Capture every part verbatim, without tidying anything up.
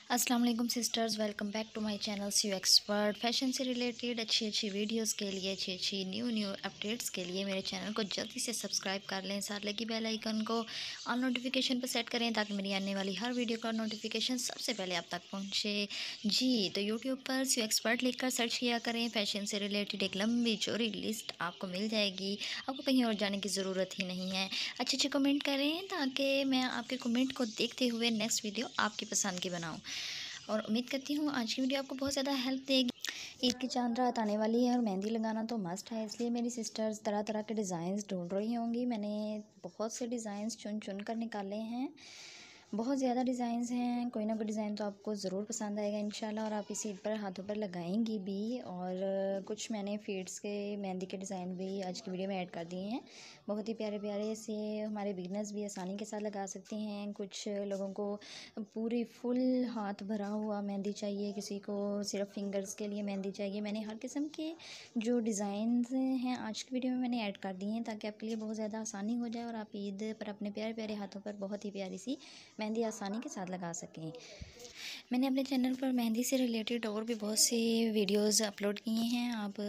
अस्सलाम वालेकुम sisters, welcome back to my channel see you expert. Fashion से related अच्छी अच्छी वीडियोस के लिए, अच्छी अच्छी न्यू न्यू अपडेट्स के लिए मेरे चैनल को जल्दी से सब्सक्राइब कर लें। साथ लगी बेल आइकन को ऑल नोटिफिकेशन पर सेट करें ताकि मेरी आने वाली हर वीडियो का नोटिफिकेशन सबसे पहले आप तक पहुँचे। जी तो यूट्यूब पर सी यू एक्सपर्ट लिख कर सर्च किया करें। फैशन से रिलेटेड एक लंबी चौड़ी लिस्ट आपको मिल जाएगी, आपको कहीं और जाने की ज़रूरत ही नहीं है। अच्छे अच्छे कमेंट करें ताकि मैं आपके कमेंट को देखते हुए नेक्स्ट वीडियो आपकी पसंद की बनाऊँ। और उम्मीद करती हूँ आज की वीडियो आपको बहुत ज़्यादा हेल्प देगी। ईद की चांद रात आने वाली है और मेहंदी लगाना तो मस्ट है, इसलिए मेरी सिस्टर्स तरह तरह के डिज़ाइंस ढूंढ रही होंगी। मैंने बहुत से डिज़ाइंस चुन चुन कर निकाले हैं, बहुत ज़्यादा डिज़ाइंस हैं। कोई ना कोई डिज़ाइन तो आपको ज़रूर पसंद आएगा इंशाल्लाह, और आप इसी ईद पर हाथों पर लगाएंगी भी। और कुछ मैंने फीड्स के मेहंदी के डिज़ाइन भी आज की वीडियो में ऐड कर दिए हैं। बहुत ही प्यारे प्यारे से हमारे बिगनर्स भी आसानी के साथ लगा सकते हैं। कुछ लोगों को पूरी फुल हाथ भरा हुआ मेहंदी चाहिए, किसी को सिर्फ फिंगर्स के लिए मेहंदी चाहिए। मैंने हर किस्म के जो डिज़ाइंस हैं आज की वीडियो में मैंने ऐड कर दिए हैं ताकि आपके लिए बहुत ज़्यादा आसानी हो जाए और आप ईद पर अपने प्यारे प्यारे हाथों पर बहुत ही प्यारी सी मेहंदी आसानी के साथ लगा सकें। मैंने अपने चैनल पर मेहंदी से रिलेटेड और भी बहुत सी वीडियोस अपलोड किए हैं। आप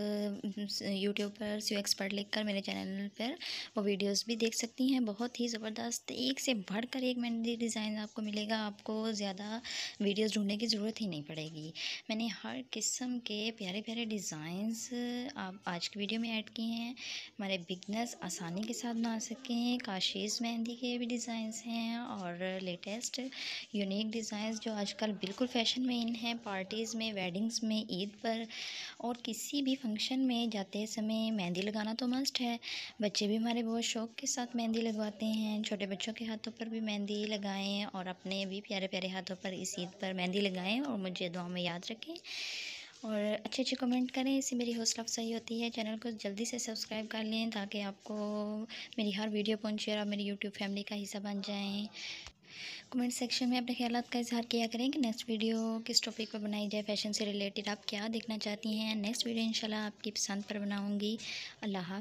यूट्यूब पर सी यू एक्सपर्ट लिखकर मेरे चैनल पर वो वीडियोस भी देख सकती हैं। बहुत ही ज़बरदस्त, एक से बढ़कर एक मेहंदी डिज़ाइन आपको मिलेगा। आपको ज़्यादा वीडियोस ढूंढने की ज़रूरत ही नहीं पड़ेगी। मैंने हर किस्म के प्यारे प्यारे डिज़ाइंस आप आज की वीडियो में ऐड किए हैं, हमारे बिगनर्स आसानी के साथ बना सकें। काशीज़ मेहंदी के भी डिज़ाइंस हैं और लेटेस्ट यूनिक डिज़ाइंस जो आजकल बिल्कुल फ़ैशन में इन है। पार्टीज़ में, वेडिंग्स में, ईद पर और किसी भी फंक्शन में जाते समय मेहंदी लगाना तो मस्ट है। बच्चे भी हमारे बहुत शौक़ के साथ मेहंदी लगवाते हैं। छोटे बच्चों के हाथों पर भी मेहंदी लगाएं और अपने भी प्यारे प्यारे हाथों पर इस ईद पर मेहंदी लगाएं और मुझे दुआ में याद रखें और अच्छे अच्छे कमेंट करें। इससे मेरी हौसला अफजाई होती है। चैनल को जल्दी से सब्सक्राइब कर लें ताकि आपको मेरी हर वीडियो पहुँचे और आप मेरी यूट्यूब फैमिली का हिस्सा बन जाएँ। कमेंट सेक्शन में अपने ख्यालात का इज़हार किया करें कि नेक्स्ट वीडियो किस टॉपिक पर बनाई जाए। फैशन से रिलेटेड आप क्या देखना चाहती हैं। नेक्स्ट वीडियो इंशाल्लाह आपकी पसंद पर बनाऊंगी। अल्लाह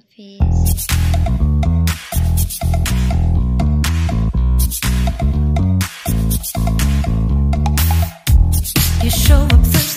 हाफिज़।